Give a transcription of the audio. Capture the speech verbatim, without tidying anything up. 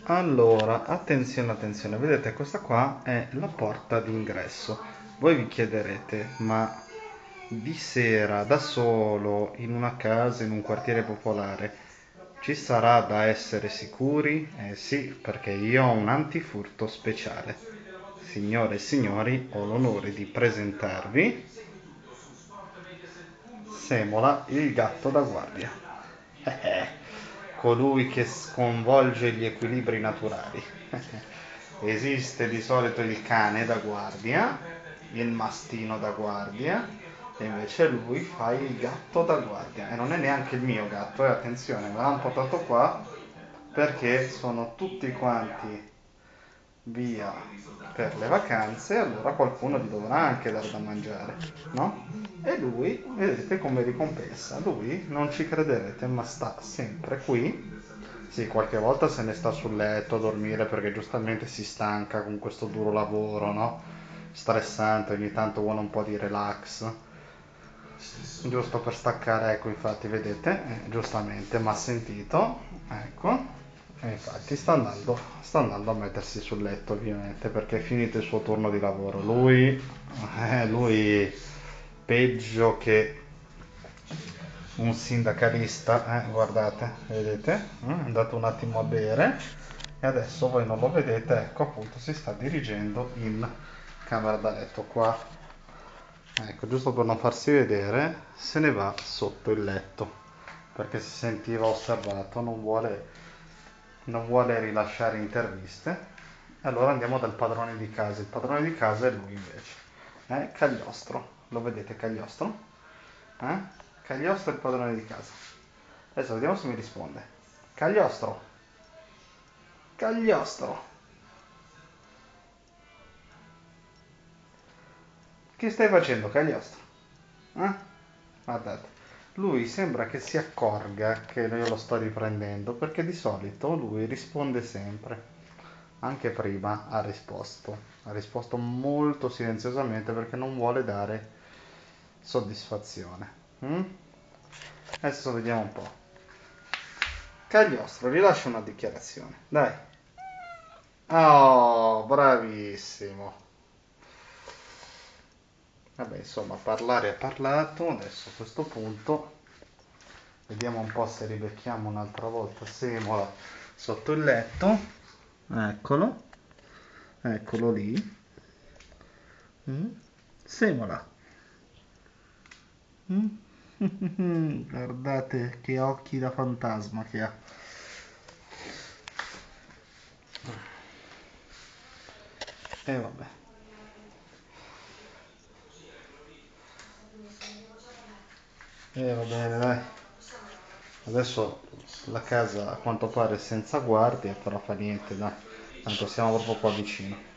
Allora, attenzione, attenzione, vedete questa qua è la porta d'ingresso. Voi vi chiederete, ma di sera, da solo, in una casa, in un quartiere popolare, ci sarà da essere sicuri? Eh sì, perché io ho un antifurto speciale. Signore e signori, ho l'onore di presentarvi Semola, il gatto da guardia. Eh, eh, colui che sconvolge gli equilibri naturali. Esiste di solito il cane da guardia, il mastino da guardia, e invece lui fa il gatto da guardia. E non è neanche il mio gatto, e attenzione, me l'hanno portato qua perché sono tutti quanti via per le vacanze, allora qualcuno gli dovrà anche dare da mangiare, no? E lui, vedete come ricompensa, lui, non ci crederete, ma sta sempre qui. Sì, qualche volta se ne sta sul letto a dormire perché giustamente si stanca con questo duro lavoro, no? Stressante, ogni tanto vuole un po' di relax, giusto per staccare, ecco, infatti, vedete, eh, giustamente mi ha sentito, ecco, e infatti sta andando, sta andando a mettersi sul letto, ovviamente, perché è finito il suo turno di lavoro. Lui, eh, lui peggio che un sindacalista, eh, guardate, vedete, eh, è andato un attimo a bere e adesso voi non lo vedete, ecco appunto si sta dirigendo in camera da letto qua. Ecco, giusto per non farsi vedere, se ne va sotto il letto perché si sentiva osservato, non vuole, non vuole rilasciare interviste. Allora andiamo dal padrone di casa. Il padrone di casa è lui invece. Eh? Cagliostro. Lo vedete Cagliostro? Eh? Cagliostro è il padrone di casa. Adesso vediamo se mi risponde. Cagliostro. Cagliostro. Che stai facendo, Cagliostro? Eh? Guardate. Lui sembra che si accorga che io lo sto riprendendo perché di solito lui risponde sempre. Anche prima ha risposto. Ha risposto molto silenziosamente perché non vuole dare soddisfazione. Mm? Adesso vediamo un po'. Cagliostro, rilascia una dichiarazione. Dai. Oh, bravissimo. Vabbè, insomma, parlare ha parlato. Adesso a questo punto vediamo un po' se ribecchiamo un'altra volta Semola sotto il letto. Eccolo. Eccolo lì. Mm? Semola. Mm? Guardate che occhi da fantasma che ha. E vabbè. E va bene, dai. Adesso la casa a quanto pare è senza guardie, però fa niente, dai. Tanto siamo proprio qua vicino.